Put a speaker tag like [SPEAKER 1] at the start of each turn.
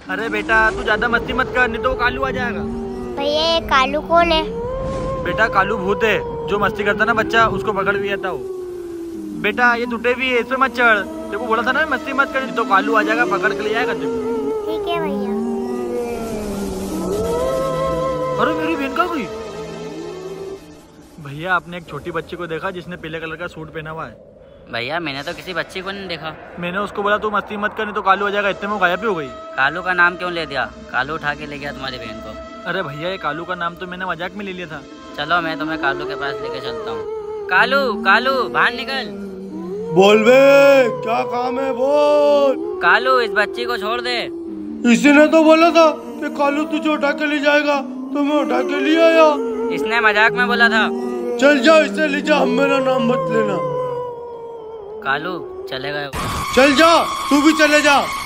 [SPEAKER 1] अरे बेटा तू ज्यादा मस्ती मत कर, नहीं तो वो कालू आ जाएगा।
[SPEAKER 2] भैया ये कालू कौन है?
[SPEAKER 1] बेटा कालू भूत है, जो मस्ती करता ना बच्चा उसको पकड़ लिया था वो। बेटा ये टूटे भी है, इसमें मत चढ़। देखो बोला था ना मस्ती मत कर, नहीं तो कालू आ जाएगा पकड़ के ले जाएगा तुझको।
[SPEAKER 2] ठीक है भैया।
[SPEAKER 1] अरे मेरी बहन कहाँ गई? भैया आपने एक छोटी बच्ची को देखा जिसने पीले कलर का सूट पहना हुआ है?
[SPEAKER 3] भैया मैंने तो किसी बच्ची को नहीं देखा।
[SPEAKER 1] मैंने उसको बोला तू मस्ती मत कर, नहीं तो कालू आ जाएगा, इतने में गायब ही हो गई।
[SPEAKER 3] कालू का नाम क्यों ले दिया? कालू उठा के ले गया तुम्हारी बहन को।
[SPEAKER 1] अरे भैया ये कालू का नाम तो मैंने मजाक में ले लिया था।
[SPEAKER 3] चलो मैं तुम्हें कालू के पास लेके चलता हूँ। कालू कालू बाहर निकल।
[SPEAKER 4] बोल बे, क्या काम है बोल।
[SPEAKER 3] कालू इस बच्ची को छोड़ दे।
[SPEAKER 4] इसी ने तो बोला था कि कालू तुझे उठा के ले जाएगा, तो मैं उठा के ले आया।
[SPEAKER 3] इसने मजाक में बोला था।
[SPEAKER 4] चल जा, इसे ले जा, मेरा नाम मत लेना।
[SPEAKER 3] कालू चले गए।
[SPEAKER 4] चल जा, तू भी चले जा।